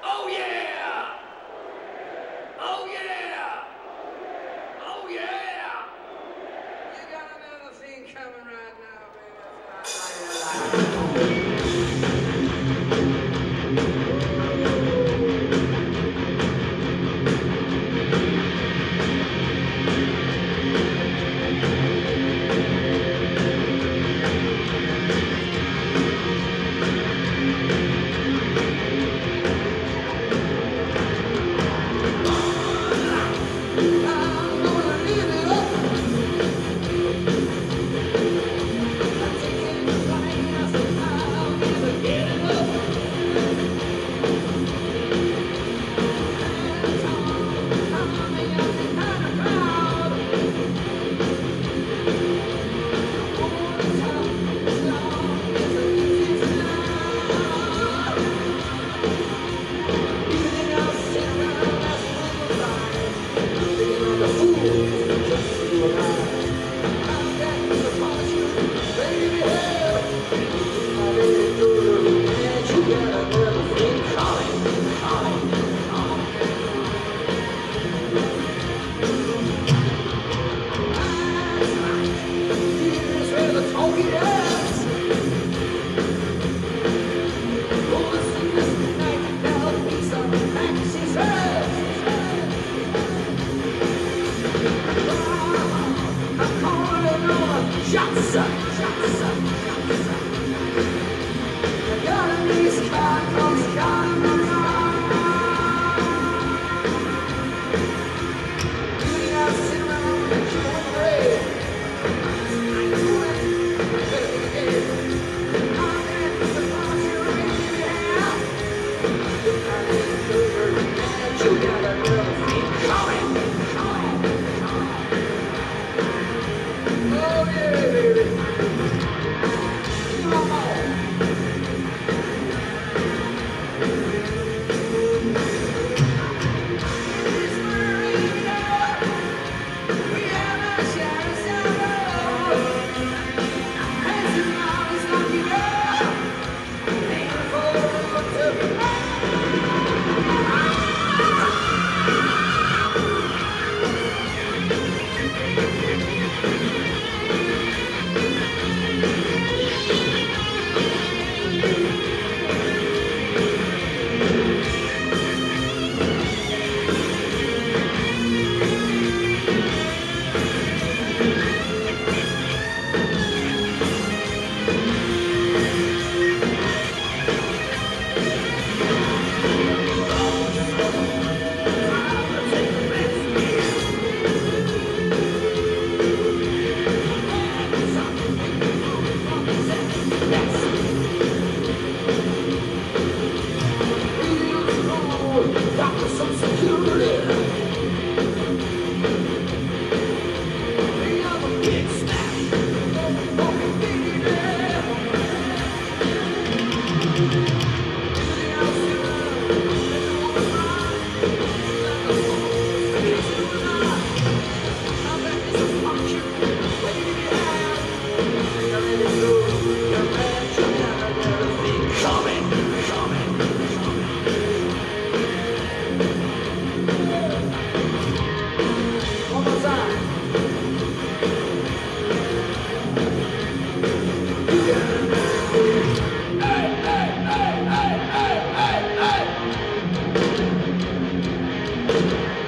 Oh yeah! Oh yeah! Oh yeah! You got another thing coming right now, baby. That's what I like. Shots up, shots up, shots up. I got a nice car, comes coming you got to sit around and chew on bread. I do it, I better be dead. I'm in the party right now. I ain't over, and you got a little thing coming. Oh yeah, baby. Come on. Hey!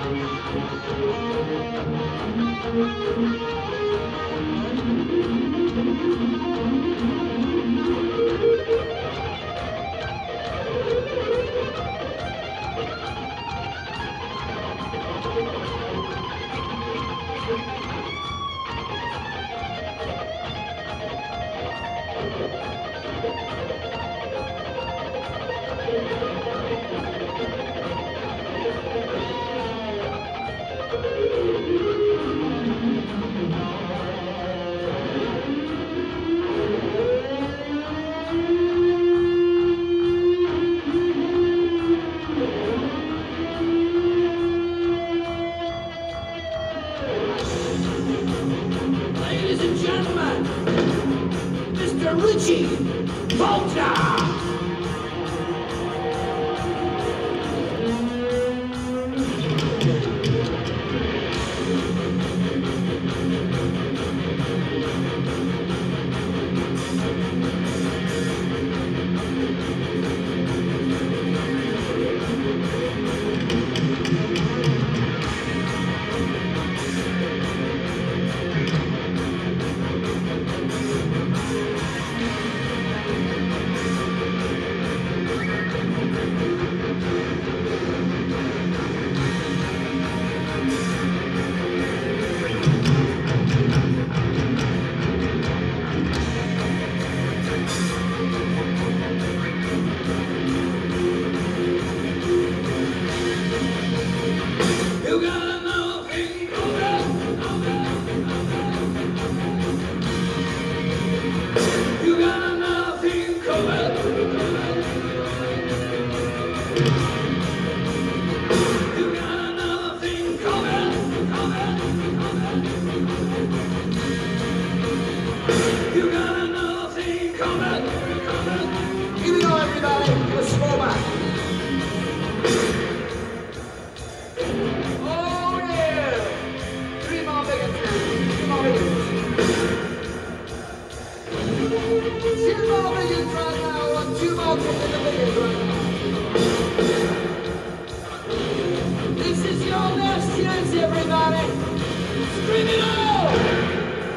Ladies and gentlemen, Mr. Richie Volta! You gotta know things You gotta know things You gotta know things You gotta know things Here we go, everybody. Let's slow back. Two more millions right now, and two more millions right now. This is your last chance, everybody. Scream it out!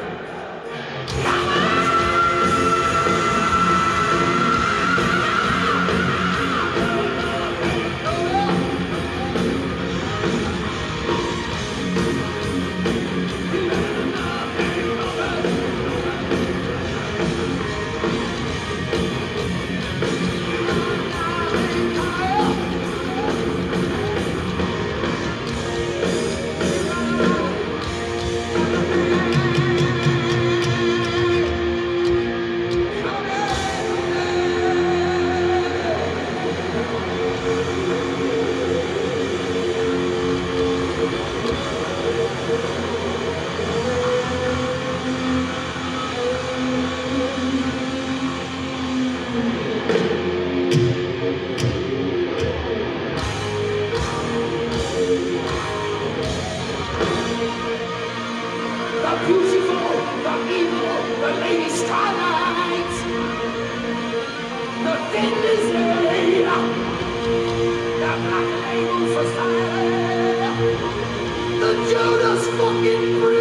The beautiful, the evil, the Lady Starlight, the Thin Lizzy, the Black Label Society, the Judas fucking Priest.